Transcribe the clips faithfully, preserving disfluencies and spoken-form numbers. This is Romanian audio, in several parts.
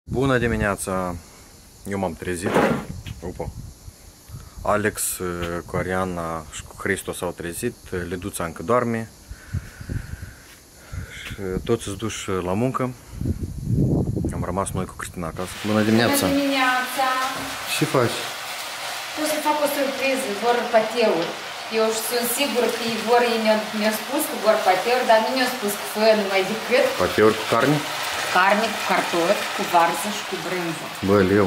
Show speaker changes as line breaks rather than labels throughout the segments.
Bună dimineața! Eu m-am trezit. Opa. Alex cu Ariana și cu Hristo s-au trezit. Liduța încă doarme. Și toți îți duși la muncă. Am rămas noi cu Cristina acasă. Bună dimineața!
Bună dimineața!
Ce faci?
O să fac o surpriză, vor pateuri. Eu sunt sigur că ei vor, ei mi-au spus că vor pateuri, dar nu mi-au spus că fă numai decât
Pateuri cu carne?
carne cu cartofi, cu varză și cu brânză.
Bă, leu!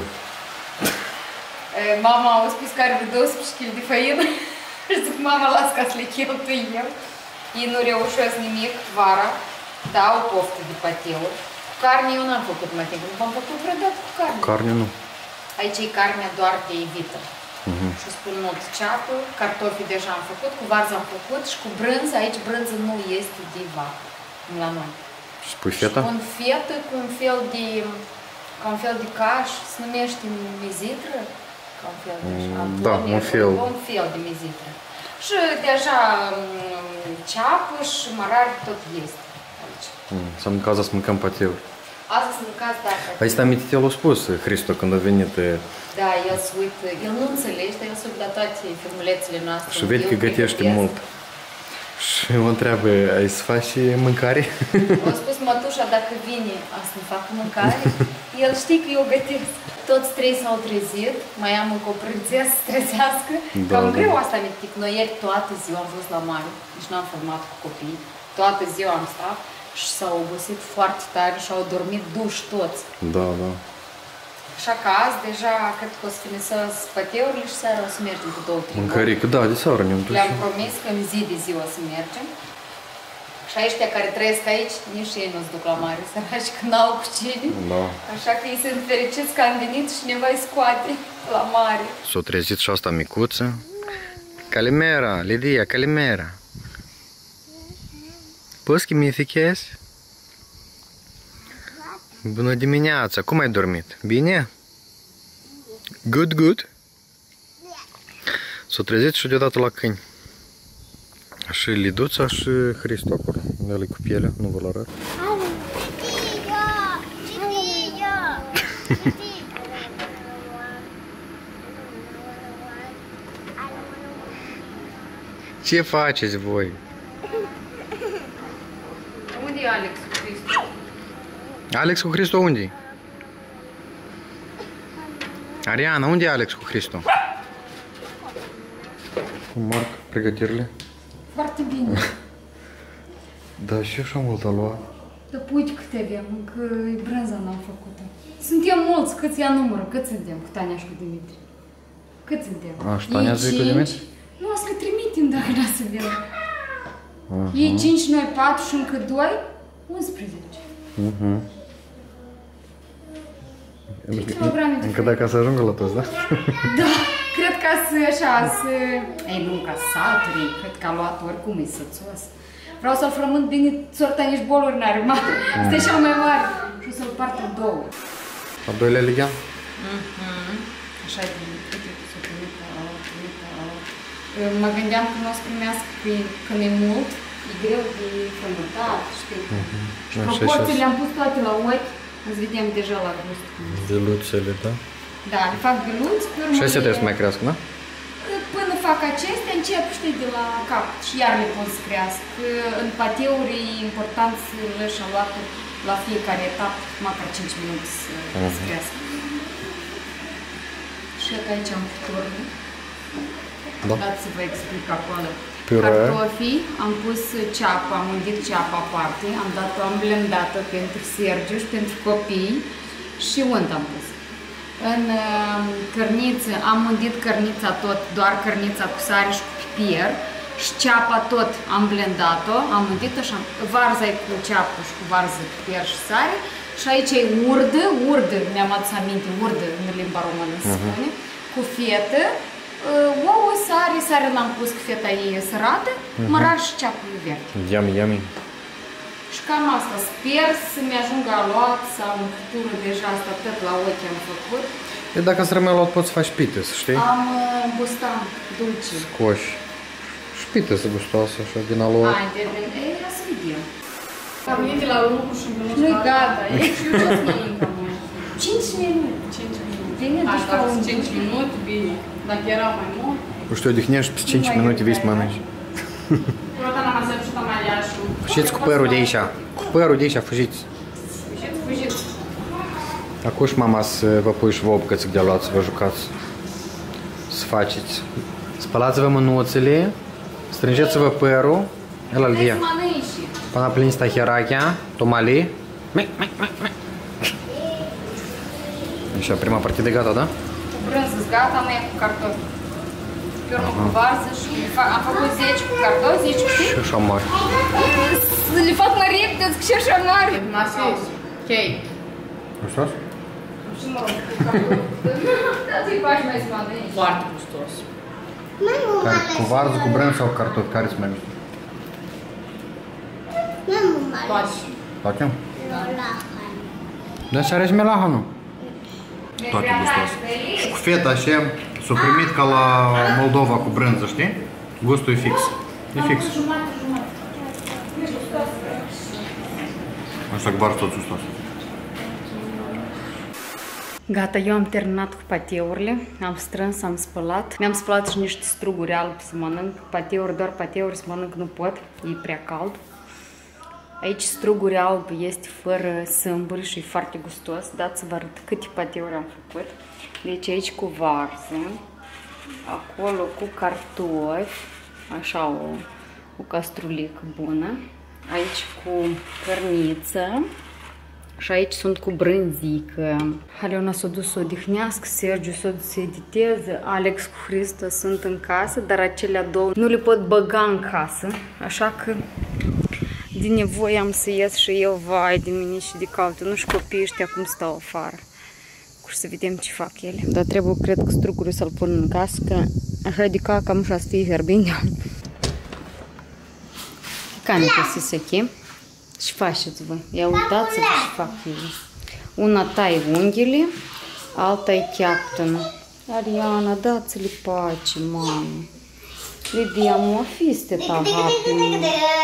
Mama a spus că are douăsprezece kilograme de făină și zic, mama, las ca să le cheltui eu. Ei nu reușesc nimic vara, dar au poftă de pateuri. Cu carne eu n-am făcut mai timp, nu am făcut vreodată cu carne.
Carne nu.
Aici e carnea doar de vită.
Uh-huh.
Și spun mult ceapă, cartofii deja am făcut, cu varză am făcut și cu brânză, aici brânză nu este de vacă, la noi.
Și pui feta?
Și un fetă cu un fel de, ca un fel de caș, se numește mezitră, ca un fel de așa,
mm, da, un fel.
Un fel de mezitră. Și deja ceapă și mărare tot este aici.
Mm, să-mi caza să mâncăm pateuri.
Asta să mâncați, da.
Hai să aminte, el a spus, Hristo, când a venit.
Da, el se uită, el nu înțelege, dar el se uită la toate filmulețele noastre.
Și vede că gătește mult. Și mă întreabă, ai să faci mâncare?
A spus mătușa, dacă vine a să ne facă mâncare, el știe că eu gătesc. Toți trei s-au trezit, mai am încă o prințesă să trezească.
Da,
Cam
da.
greu asta mi-e, noi ieri toată ziua am fost la mare, deci n-am filmat cu copii. Toată ziua am stat și s-au obosit foarte tare și au dormit duși toți.
Da, da.
Așa că azi deja cred că o să finisez pateurile și seara o să mergem cu două, trei.
Mâncărică, da, de seară ne-am dus.
Le-am promis că în zi de zi o să mergem. Și ăștia care trăiesc aici, nici ei nu-ți duc la mare, săraci, că n-au cu cine.
Da.
Așa că ei sunt fericiți că am venit și ne vai scoate la mare.
S-a trezit și asta micuță. Calimera, Lidia, calimera. Poți că mi-e fichezi? Bună dimineața, cum ai dormit? Bine? Good, good? S-a trezit și deodată la câini. Și Liduța și Hristo acolo. El cu pielea, nu vă-l arăt. Ce faceți voi?
Unde e Alex cu Hristo?
Alex cu Hristo unde? Ariana, unde e Alex cu Hristo? Marc, pregătirile?
Foarte bine.
Da, și eu așa mult a luat.
Dar uite câte avem, încă brânza n-am făcut-o. Suntem mulți, câți ia numărul, cât suntem cu Tania și cu Dimitri? Cât suntem?
A, și Tania zice cu Dimitri?
Nu, o să trimitem dacă n-a să vină. Ei cinci, noi patru și încă doi, unsprezece.
Uh-huh.
kilograme.
Încă dacă să ajungă la toți, da?
Da, cred că să așa, să... Ei, nu, ca saturi, cred că a luat oricum, e sățos. Vreau să-l frământ bine, sorta nici boluri n-are mare. Asta e cel mai mare. Și o să-l part în două.
Al doilea lighean?
Așa e bine. Uite, s-o primit, mă gândeam că nu o să primească, că mi-e mult, e greu de frământat, știi? Și proporții le-am pus toate la ochi, îți vedem deja la gust.
Beluțele, da?
Da, le fac beluți, pe urmă...
Și astea trebuie să mai crească, da?
Până fac acestea, încep, știi, de la cap și iar le pot să crească. În pateuri e important să le lași aluatul la fiecare etapă, măcar cinci minute să, uh-huh. să crească. Și aici am purtorul.
Da.
Dați să vă explic acolo.
Pure.
Cartofii, am pus ceapă, am undit ceapa aparte, am dat-o, am blendat-o pentru Sergiu și pentru copii și unt am pus. În uh, cărniță am undit cărnița tot, doar cărnița cu sare și cu piper și ceapa tot am blendat-o, am undit așa, varza e cu ceapă și cu varză, piper și sare și aici e urdă, urdă, mi-am adus aminte, urdă în limba română se spune, uh-huh. cu fetă, uh, ouă, sare, sare n-am pus că feta e sărată, uh-huh. mărar și ceapă verde.
Yummy, yummy. Și
cam asta, sper să-mi ajungă aluat sau în cultură deja asta tot la ochi am făcut.
E dacă să rămâi luat poți să faci pites, știi?
Am uh, bustan dulce.
Scoși. Și pites gustoasă așa din aluat.
Hai, de de e, ia să vedem. Am venit la lucru și nu e gata, e și eu ce să cinci Bine, deci
Dacă cinci minute, bine. Dacă era mai mult...
Потому что отдохнешь, с cinci minute весь mănânci.
Vreodată n-am să și la Mariașul.
Fugiți cu părul de aici. Cu părul de aici, fugiți.
Fugiți, fugiți.
Acum mama să vă pui și vouă bucățic de luat să vă jucați. Să faceți. Spălați-vă mânuțele, strângeți-vă părul. El al dia. Până pliniți tahirachea, tomali. Așa, prima partidă gata, da?
Brânză gata, mai e cu cartofi. Pe urmă cu varză și am făcut zece cu cartofi, zece cu știi?
Și așa mari.
Să le fac mai repede, și așa mari.
Nasei. Cake.
Gustos?
Și mă rog, cu cartofi. Da, tu-i faci mai smadă.
Foarte gustos.
Cu varză, cu brânză sau cartofi? Care-ți mai mișto?
Toate.
Toate? Da, și are și melahanul. Toate gustos. Și cu feta așa, s-a primit ca la Moldova cu brânză, știi? Gustul e fix. E fix. Așa cu varză tot gustos.
Gata, eu am terminat cu pateurile, am strâns, am spălat. Mi-am spălat și niște struguri albi să mănânc. Pateuri, doar pateuri să mănânc nu pot, e prea cald. Aici struguri albi este fără sâmburi și e foarte gustos. Dați să vă arăt câte pateuri am făcut. Deci aici cu varză, acolo cu cartofi, așa o, o castrulică bună. Aici cu cărniță. Și aici sunt cu brânzică. Aleona s-a dus să odihnească, Sergiu s-a dus să editeze, Alex cu Hristo sunt în casă, dar acelea două nu le pot băga în casă. Așa că din nevoie am să ies și eu, vai de mine și de caută. Nu știu copiii ăștia cum stau afară. Cu să vedem ce fac ele. Dar trebuie, cred că strucurul să-l pun în casă, că așa de ca cam așa să fie fierbinte. Cam să se cheam. Și faceți voi. Ia uitați-vă ce fac ele. Una tai unghiile, alta e cheaptănă. Ariana, dați-le pace, mamă. Lidia, mă, fiți ta happy.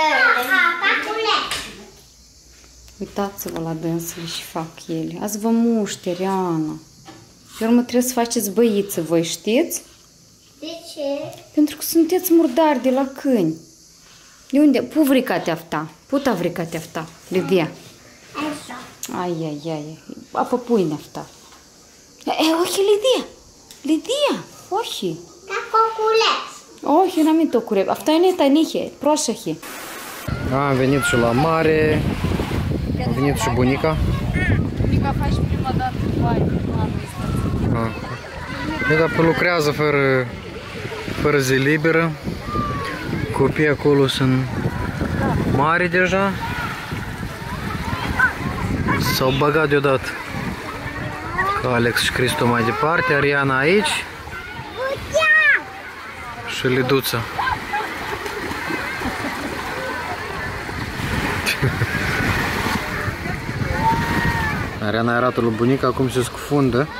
Uitați-vă la dânsele și fac ele. Azi vă muște, Ariana. Pe urmă trebuie să faceți băiță, voi știți?
De ce?
Pentru că sunteți murdari de la câini. De unde? Pu vricate afta. Puta vricate afta. Lidia.
Așa.
Ai, ai, ai. Apă pui afta. E, ochi, Lidia. Lidia, ochi.
Ca coculeț.
Ochi, n-am venit o cureb. Afta e neta, nihe, proșahe.
Am venit și la mare. A venit și bunica.
Bunica faci prima dată vai.
Dar lucrează fără, fără zi liberă. Copiii acolo sunt mari deja. S-au băgat deodată. Alex și Cristo mai departe, Ariana aici. Și Liduța. Ariana arată lui bunica cum se scufundă.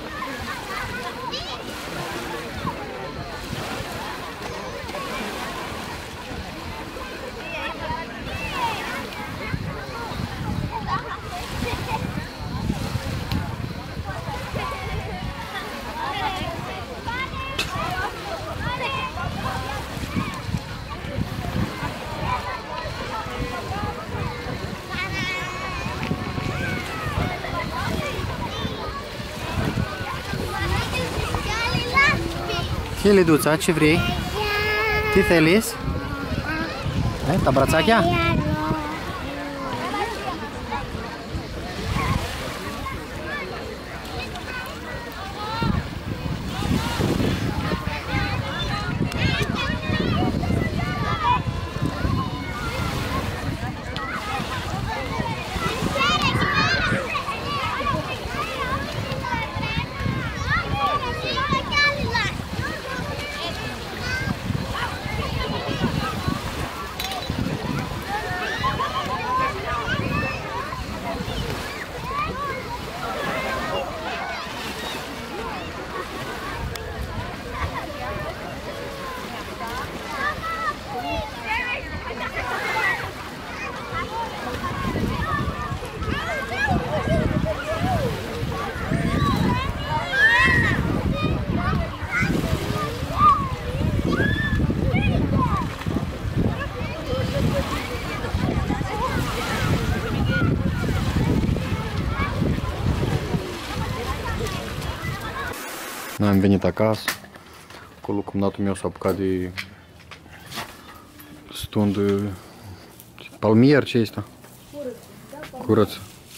Ce, Liduța, ce vrei? Te feliz? Hai, te abrața chiar? Noi am venit acasă. Acolo cumnatul meu s-a apucat de stund de palmier, ce este? Curăță.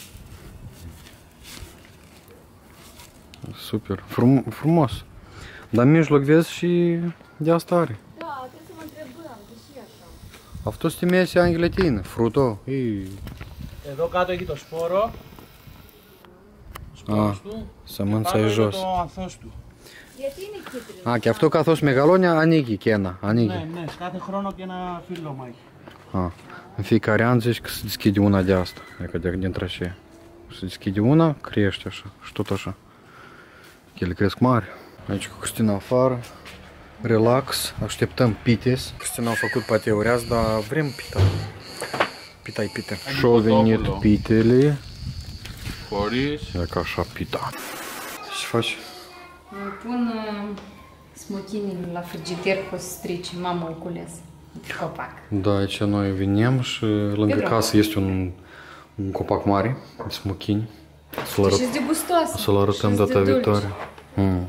Super, Frum frumos. Dar în mijloc vezi și de asta are.
Da, trebuie să mă întrebăm, deși așa.
Αυτό στη μέση αγγελετίν, φρούτο ή...
Εδώ κάτω έχει το σπόρο.
Α, σαμάντσα η ζώση.
Το ανθός του.
Γιατί είναι κίτρινο?
Α, και αυτό καθώς μεγαλώνει ανοίγει και ένα, ανοίγει.
Ναι, ναι, κάθε χρόνο και ένα φύλλωμα έχει.
А, în fiecare an zici că se deschide una de asta, adică de dintre așa. Se deschide una, crește așa și tot așa. Ele cresc mari. Aici cu Cristina afară, relax, așteptăm pites. Cristina a făcut pateuri azi, dar vrem pita. Pita-i pite. Și-au venit pitele.
Χωρίς.
Dacă așa pita. Ce faci?
Pun uh, smochinile la frigider că o să strice, mama o cules. Copac.
Da, aici noi venim și lângă casă este un, un copac mare de smochini. Să-l arăt,
Și-s de gustoasă.
să-l arătăm
și-s de
data
dulce.
viitoare. Mm.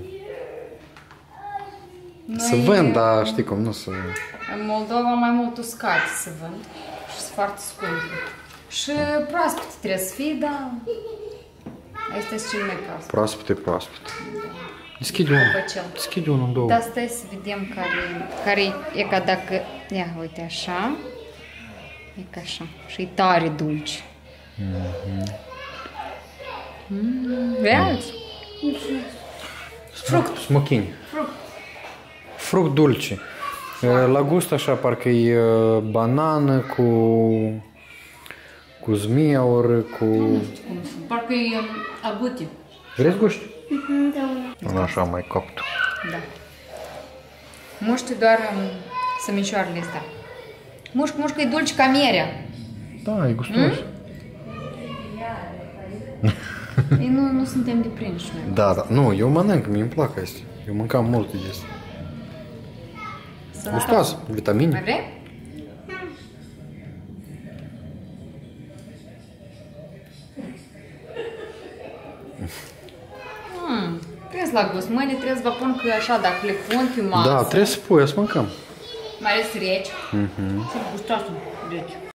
Să
Noi,
vând, dar știi cum, nu să...
În Moldova mai mult uscate se vând și sunt foarte scumpe. Și proaspete trebuie să fie, dar astea sunt cel mai proaspete.
Proaspete, proaspete. Deschide unul.
Băcel.
Deschide unul, două.
Dar stai să vedem care, care e ca dacă... Ia, uite așa. E ca așa. Și e tare dulce. Mm, vezi?
Fruct. Smochini.
Fruct.
Fruct dulce. La gust așa, parcă e banană cu... cu zmia ori cu...
Parcă e agute.
Vrei guști? Așa mai copt.
Da. Muște doar um, sămicioarele astea. Mușc, mușcă, e dulce ca mierea.
Da, e gustos.
Ei, nu, nu suntem deprinși noi.
Da, da. Nu, eu mănânc, mie îmi plac astea. Eu mâncam multe de astea. Gustoasă,
Mai
vitamine.
vrei? Hmm, trebuie la gust. Mâine trebuie să vă pun că așa, dacă le pun pe masă,
Da, trebuie să pui, să mâncăm.
mai ales reci, sunt gustoase, deci.